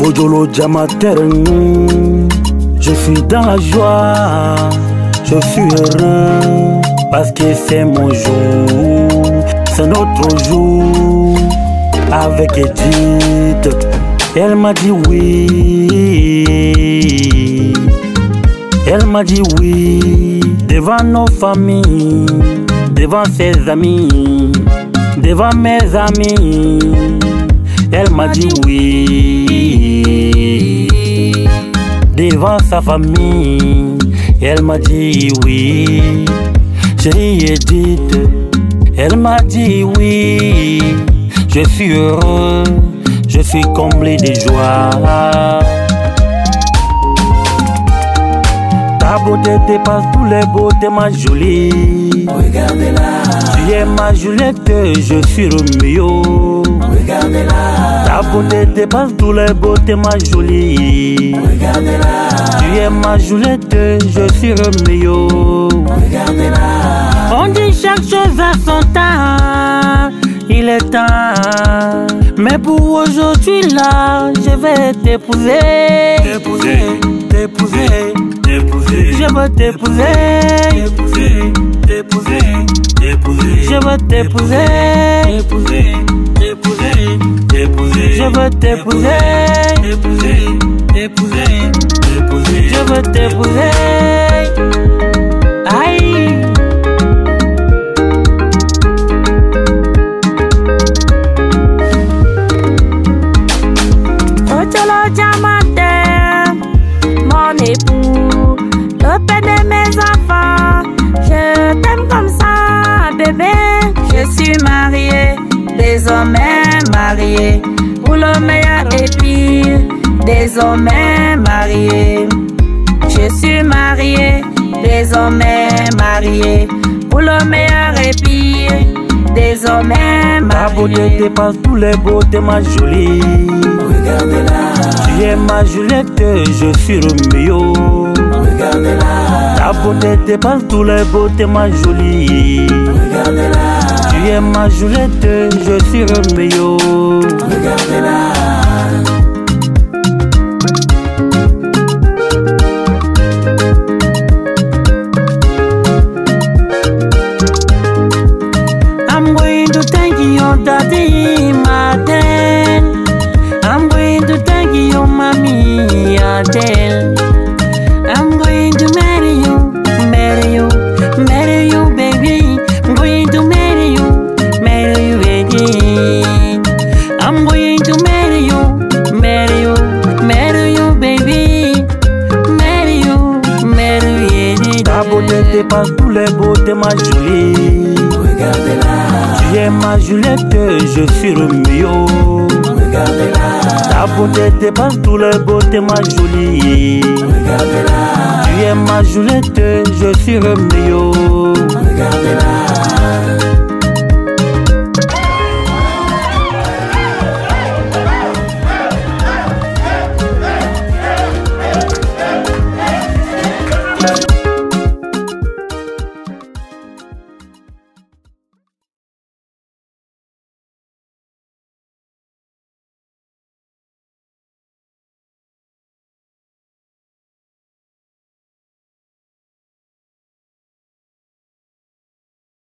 Jolo Jamatern, je suis dans la joie, je suis heureux, parce que c'est mon jour, c'est notre jour. Avec Edith, elle m'a dit oui, elle m'a dit oui, devant nos familles, devant ses amis, devant mes amis. Elle m'a dit oui, devant sa famille. Elle m'a dit oui, chérie Edith. Elle m'a dit oui, je suis heureux, je suis comblé de joie. Ta beauté dépasse tous les beautés, ma jolie. Regardez-la. Tu es ma Juliette, je suis Roméo. Regardez-la. Ta beauté dépasse tous les beautés, ma jolie. Regardez-la. Tu es ma Juliette, je suis Roméo. Regardez-la. On dit chaque chose à son temps, il est temps. Mais pour aujourd'hui là, je vais t'épouser. T'épouser, t'épouser, t'épouser. Je veux t'épouser. T'épouser, t'épouser, t'épouser. Je veux t'épouser. T'épouser, t'épouser, t'épouser. Je veux t'épouser. T'épouser, t'épouser, t'épouser. Je veux t'épouser. Aïe. Jolo Jamatern, mon époux, le père de mes enfants. Je t'aime comme ça, bébé. Je suis mariée, désormais mariée, pour le meilleur et pire, désormais mariée. Je suis mariée, désormais mariée, pour le meilleur et pire, désormais Ta beauté mariée. dépasse tous les beautés, ma jolie. Regardez-la. Tu es ma Juliette, je suis Roméo. Regardez-la. Ta beauté dépasse tous les beautés, ma jolie. Regardez-la. Tu es ma Juliette, je suis Roméo. Regardez-la. I'm going to thank you, Daddy Martin. I'm going to thank you, Mommy Adele. I'm going to marry you, marry you, marry you, baby. I'm going to marry you, baby. I'm going to marry you, marry you, marry you, baby. Marry you, baby. Ta beauté dépasse tous les beautés, ma jolie. Regardez-la. Tu es ma Juliette, je suis Roméo. Regardez-la. Ta beauté dépasse tous les beautés, ma jolie. Regardez-la. Tu es ma Juliette, je suis Roméo. Regardez-la.